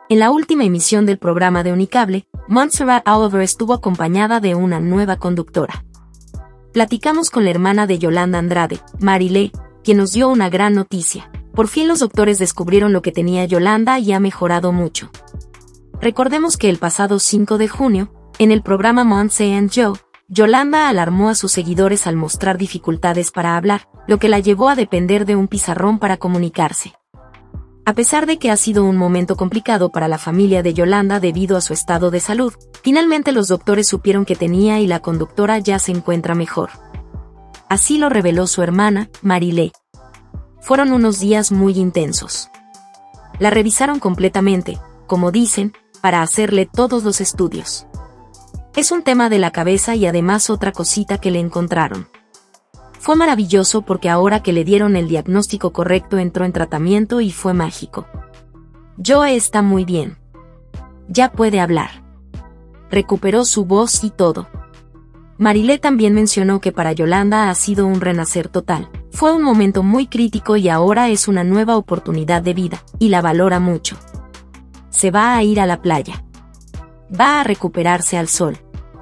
En la última emisión del programa de Unicable, Montserrat Oliver estuvo acompañada de una nueva conductora. Platicamos con la hermana de Yolanda Andrade, Marilé, quien nos dio una gran noticia. Por fin los doctores descubrieron lo que tenía Yolanda y ha mejorado mucho. Recordemos que el pasado 5 de junio, en el programa Monse and Joe, Yolanda alarmó a sus seguidores al mostrar dificultades para hablar, lo que la llevó a depender de un pizarrón para comunicarse. A pesar de que ha sido un momento complicado para la familia de Yolanda debido a su estado de salud, finalmente los doctores supieron que tenía y la conductora ya se encuentra mejor. Así lo reveló su hermana, Marilé. Fueron unos días muy intensos. La revisaron completamente, como dicen, para hacerle todos los estudios. Es un tema de la cabeza y además otra cosita que le encontraron. Fue maravilloso porque ahora que le dieron el diagnóstico correcto entró en tratamiento y fue mágico. Joe está muy bien. Ya puede hablar. Recuperó su voz y todo. Marilé también mencionó que para Yolanda ha sido un renacer total. Fue un momento muy crítico y ahora es una nueva oportunidad de vida, y la valora mucho. Se va a ir a la playa. Va a recuperarse al sol.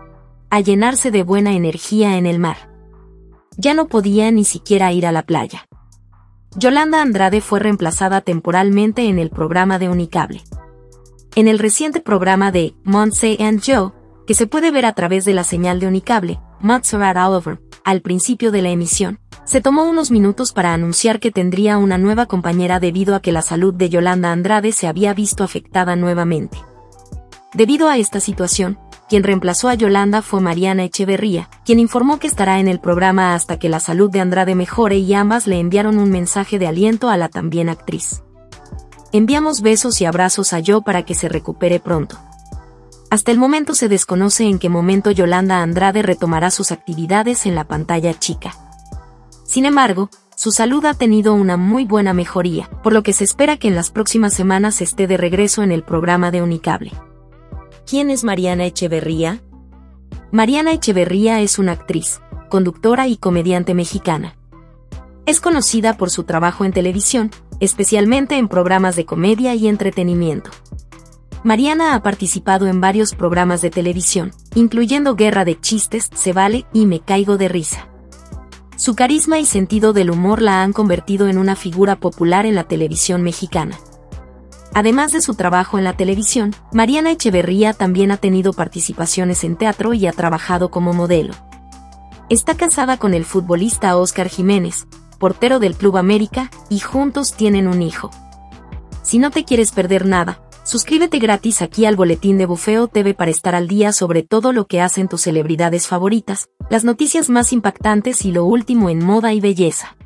A llenarse de buena energía en el mar. Ya no podía ni siquiera ir a la playa. Yolanda Andrade fue reemplazada temporalmente en el programa de Unicable. En el reciente programa de Monse and Joe, que se puede ver a través de la señal de Unicable, Montserrat Oliver, al principio de la emisión, se tomó unos minutos para anunciar que tendría una nueva compañera debido a que la salud de Yolanda Andrade se había visto afectada nuevamente. Debido a esta situación, quien reemplazó a Yolanda fue Mariana Echeverría, quien informó que estará en el programa hasta que la salud de Andrade mejore y ambas le enviaron un mensaje de aliento a la también actriz. Enviamos besos y abrazos a Joe para que se recupere pronto. Hasta el momento se desconoce en qué momento Yolanda Andrade retomará sus actividades en la pantalla chica. Sin embargo, su salud ha tenido una muy buena mejoría, por lo que se espera que en las próximas semanas esté de regreso en el programa de Unicable. ¿Quién es Mariana Echeverría? Mariana Echeverría es una actriz, conductora y comediante mexicana. Es conocida por su trabajo en televisión, especialmente en programas de comedia y entretenimiento. Mariana ha participado en varios programas de televisión, incluyendo Guerra de Chistes, Se Vale y Me Caigo de Risa. Su carisma y sentido del humor la han convertido en una figura popular en la televisión mexicana. Además de su trabajo en la televisión, Mariana Echeverría también ha tenido participaciones en teatro y ha trabajado como modelo. Está casada con el futbolista Óscar Jiménez, portero del Club América, y juntos tienen un hijo. Si no te quieres perder nada, suscríbete gratis aquí al Boletín de Bufeo TV para estar al día sobre todo lo que hacen tus celebridades favoritas, las noticias más impactantes y lo último en moda y belleza.